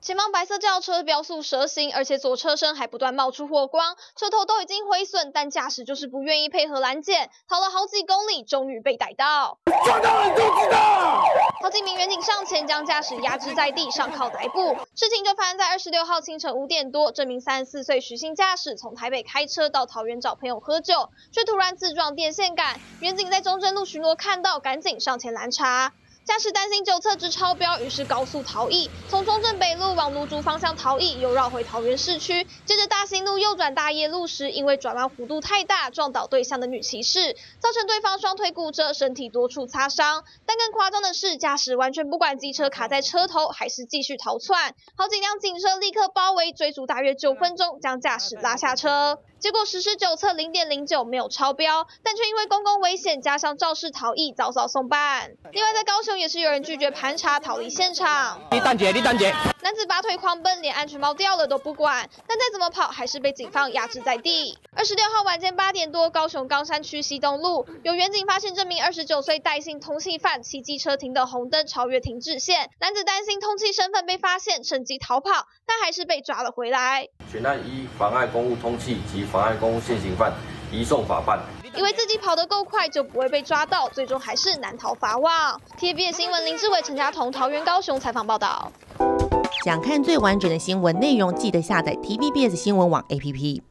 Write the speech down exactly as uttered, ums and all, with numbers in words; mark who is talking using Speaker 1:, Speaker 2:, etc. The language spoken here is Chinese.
Speaker 1: 前方白色轿车飙速蛇行，而且左车身还不断冒出火光，车头都已经毁损，但驾驶就是不愿意配合拦截，逃了好几公里，终于被逮到。
Speaker 2: 抓到人就知道。
Speaker 1: 好几名员警上前将驾驶压制在地，上铐逮捕。事情就发生在二十六号清晨五点多，这名三十四岁徐姓驾驶从台北开车到桃园找朋友喝酒，却突然自撞电线杆，员警在中正路巡逻看到，赶紧上前拦查。驾驶担心酒测值超标，于是高速逃逸，从中正北路往芦竹方向逃逸，又绕回桃园市区。接着大兴路右转大业路时，因为转弯弧度太大，撞倒对向的女骑士，造成对方双腿骨折，身体多处擦伤。但更夸张的是，驾驶完全不管机车卡在车头，还是继续逃窜。好几辆警车立刻包围追逐，大约九分钟，将驾驶拉下车。结果实施酒测 零点零九 没有超标，但却因为公共危险加上肇事逃逸，早早送办。另外在高雄也是有人拒绝盘查，逃离现场。
Speaker 2: 你等姐，你等姐。
Speaker 1: 男子拔腿狂奔，连安全帽掉了都不管，但再怎么跑还是被警方压制在地。二十六号晚间八点多，高雄冈山区西东路有员警发现这名二十九岁戴姓通缉犯骑机车停的红灯超越停滞线，男子担心通缉身份被发现，趁机逃跑，但还是被抓了回来。
Speaker 3: 全案依妨碍公务通缉及妨碍公务现行犯移送法办。
Speaker 1: 以为自己跑得够快就不会被抓到，最终还是难逃法网。T V B S 新闻林志伟、陈家彤，桃园、高雄采访报道。
Speaker 4: 想看最完整的新闻内容，记得下载 T V B S 新闻网 A P P。